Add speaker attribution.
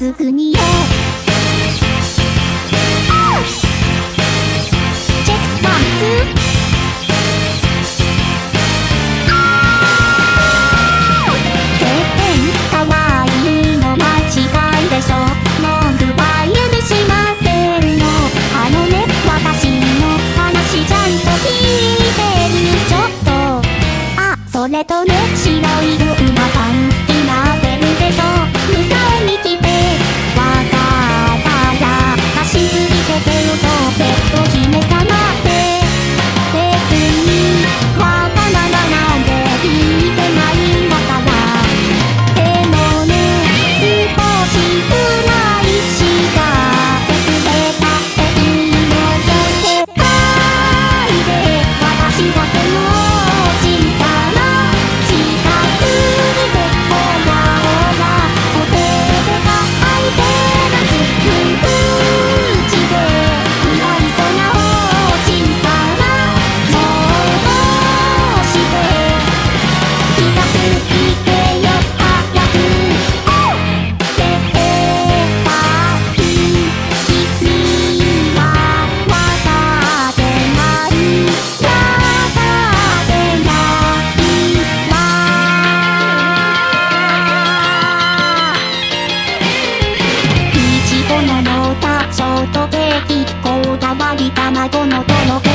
Speaker 1: すぐによチェックワンツーそれとね、白い馬さん今出るでしょ。迎えに来てわかったら走り出てるとペット姫様って別にわがままなんて聞いてないんだから。でもね、少しくらいしか別れたっていいのよ。世界で私だけのショートケーキこだわり卵のとろけ